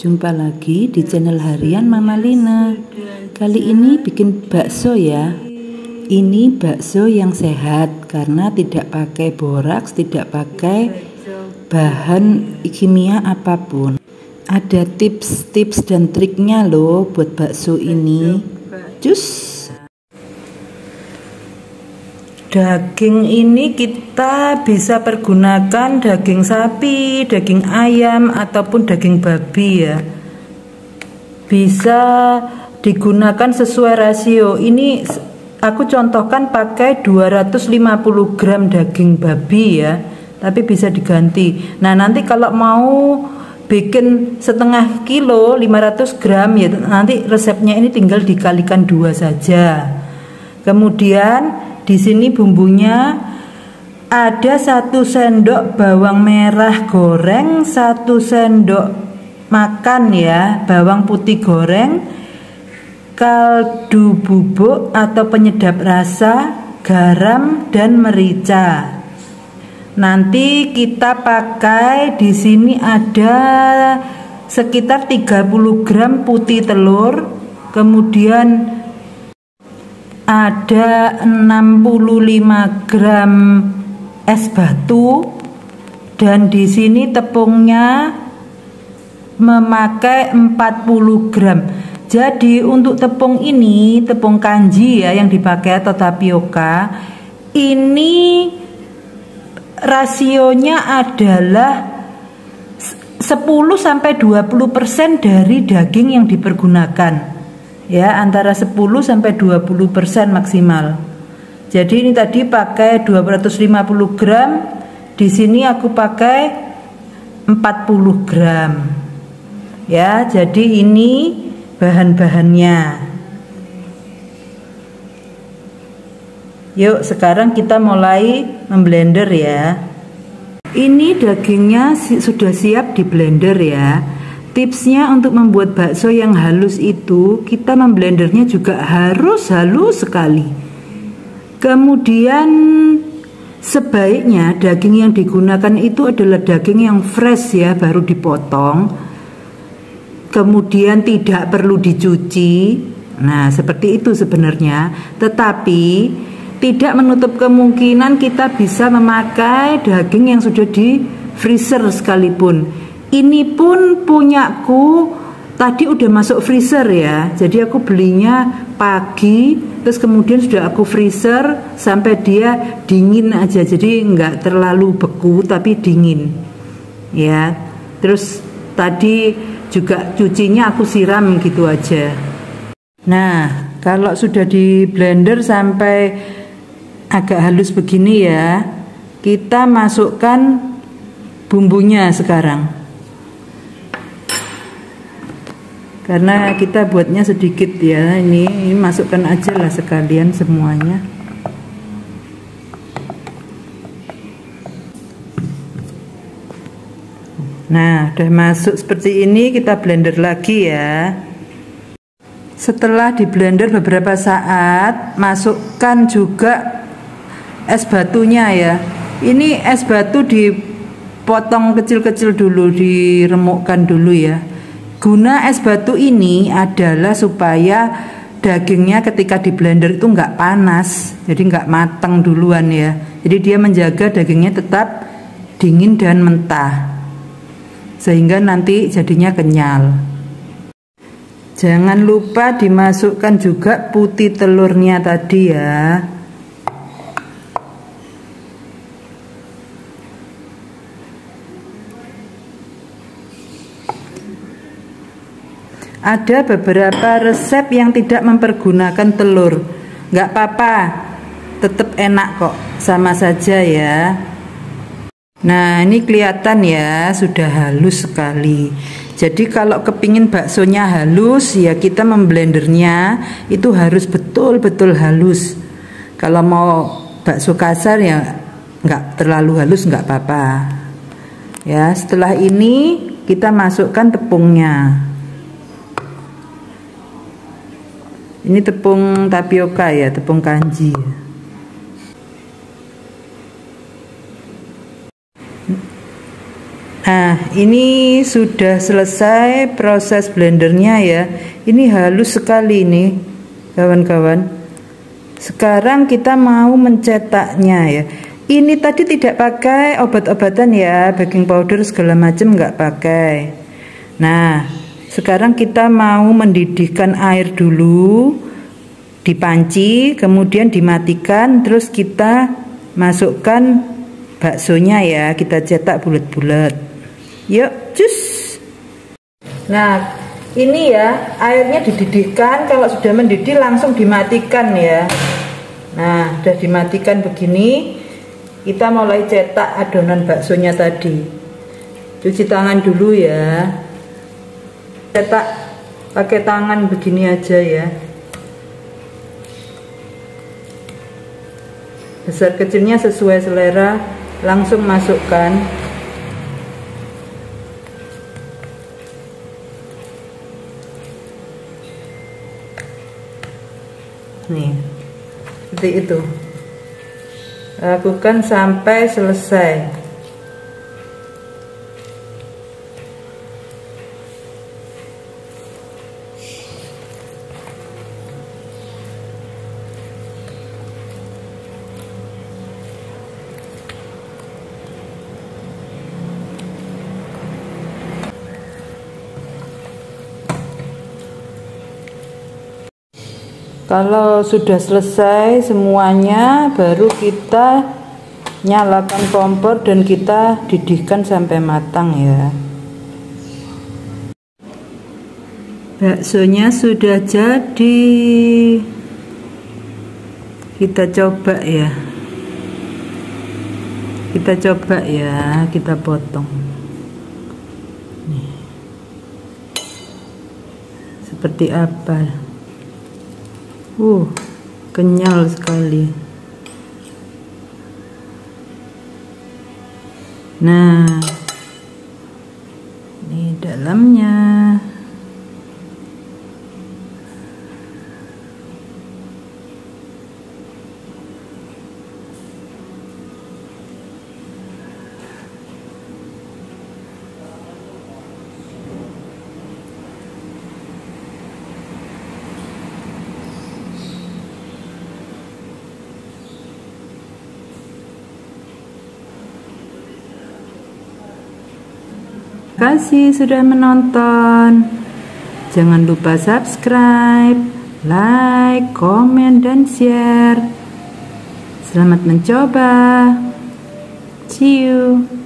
Jumpa lagi di channel harian Mama Lina. Kali ini bikin bakso ya. Ini bakso yang sehat karena tidak pakai boraks, tidak pakai bahan kimia apapun. Ada tips-tips dan triknya loh buat bakso ini. Cus. Daging ini kita bisa pergunakan daging sapi, daging ayam, ataupun daging babi ya. Bisa digunakan sesuai rasio. Ini aku contohkan pakai 250 gram daging babi ya. Tapi bisa diganti. Nah nanti kalau mau bikin setengah kilo 500 gram ya, nanti resepnya ini tinggal dikalikan 2 saja. Kemudian di sini bumbunya ada 1 sendok bawang merah goreng, 1 sendok makan ya bawang putih goreng, kaldu bubuk atau penyedap rasa, garam dan merica. Nanti kita pakai di sini ada sekitar 30 gram putih telur, kemudian ada 65 gram es batu, dan di sini tepungnya memakai 40 gram. Jadi untuk tepung ini, tepung kanji ya yang dipakai atau tapioka, ini rasionya adalah 10-20% dari daging yang dipergunakan. Ya, antara 10-20% maksimal. Jadi ini tadi pakai 250 gram, di sini aku pakai 40 gram. Ya, jadi ini bahan-bahannya. Yuk, sekarang kita mulai memblender ya. Ini dagingnya sudah siap di blender ya. Tipsnya untuk membuat bakso yang halus itu, kita memblendernya juga harus halus sekali. Kemudian sebaiknya daging yang digunakan itu adalah daging yang fresh ya, baru dipotong. Kemudian tidak perlu dicuci. Nah, seperti itu sebenarnya. Tetapi tidak menutup kemungkinan kita bisa memakai daging yang sudah di freezer sekalipun. Ini pun punyaku tadi udah masuk freezer ya. Jadi aku belinya pagi, terus kemudian sudah aku freezer sampai dia dingin aja. Jadi nggak terlalu beku tapi dingin. Ya. Terus tadi juga cucinya aku siram gitu aja. Nah, kalau sudah di blender sampai agak halus begini ya, kita masukkan bumbunya sekarang. Karena kita buatnya sedikit ya, ini masukkan aja lah sekalian semuanya. Nah, udah masuk seperti ini, kita blender lagi ya. Setelah di blender beberapa saat, masukkan juga es batunya ya. Ini es batu dipotong kecil-kecil dulu, diremukkan dulu ya. Guna es batu ini adalah supaya dagingnya ketika di blender itu nggak panas, jadi nggak matang duluan ya. Jadi dia menjaga dagingnya tetap dingin dan mentah, sehingga nanti jadinya kenyal. Jangan lupa dimasukkan juga putih telurnya tadi ya. Ada beberapa resep yang tidak mempergunakan telur. Nggak apa-apa, tetap enak kok, sama saja ya. Nah ini kelihatan ya, sudah halus sekali. Jadi kalau kepingin baksonya halus ya kita memblendernya itu harus betul-betul halus. Kalau mau bakso kasar ya nggak terlalu halus, nggak apa-apa. Ya, setelah ini kita masukkan tepungnya. Ini tepung tapioka ya, tepung kanji. Nah, ini sudah selesai proses blendernya ya. Ini halus sekali nih kawan-kawan. Sekarang kita mau mencetaknya ya. Ini tadi tidak pakai obat-obatan ya, baking powder segala macam nggak pakai. Nah, sekarang kita mau mendidihkan air dulu di panci, kemudian dimatikan, terus kita masukkan baksonya ya, kita cetak bulat-bulat. Yuk, cus. Nah, ini ya, airnya dididihkan. Kalau sudah mendidih langsung dimatikan ya. Nah, sudah dimatikan begini. Kita mulai cetak adonan baksonya tadi. Cuci tangan dulu ya. Cetak pakai tangan begini aja ya. Besar kecilnya sesuai selera, langsung masukkan. Nih, seperti itu. Lakukan sampai selesai. Kalau sudah selesai semuanya, baru kita nyalakan kompor dan kita didihkan sampai matang ya. Baksonya sudah jadi. Kita coba ya. Kita coba ya, kita potong. Nih. Seperti apa? Kenyal sekali. Nah, ini dalamnya. Terima kasih sudah menonton. Jangan lupa subscribe, like, komen, dan share. Selamat mencoba. See you.